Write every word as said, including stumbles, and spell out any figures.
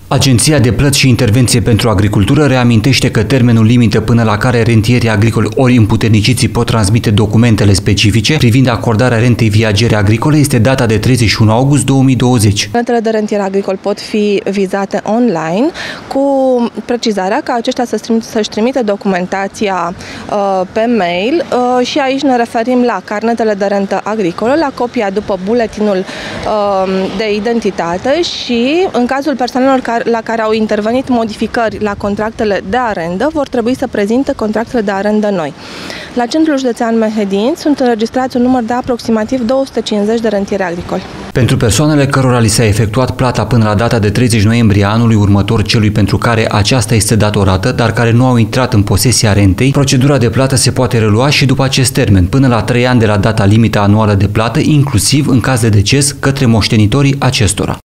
Agenția de Plăți și Intervenție pentru Agricultură reamintește că termenul limită până la care rentierii agricoli ori împuterniciții pot transmite documentele specifice privind acordarea rentei viagere agricole este data de treizeci și unu august două mii douăzeci. Rentele de rentier agricol pot fi vizate online cu precizarea că aceștia să-și trimite documentația uh, pe mail uh, și aici ne referim la carnetele de rentă agricolă, la copia după buletinul uh, de identitate și în cazul persoanelor care la care au intervenit modificări la contractele de arendă, vor trebui să prezinte contractele de arendă noi. La Centrul Județean Mehedin sunt înregistrați un număr de aproximativ două sute cincizeci de rentieri agricoli. Pentru persoanele cărora li s-a efectuat plata până la data de treizeci noiembrie anului următor celui pentru care aceasta este datorată, dar care nu au intrat în posesia rentei, procedura de plată se poate relua și după acest termen, până la trei ani de la data limită anuală de plată, inclusiv în caz de deces către moștenitorii acestora.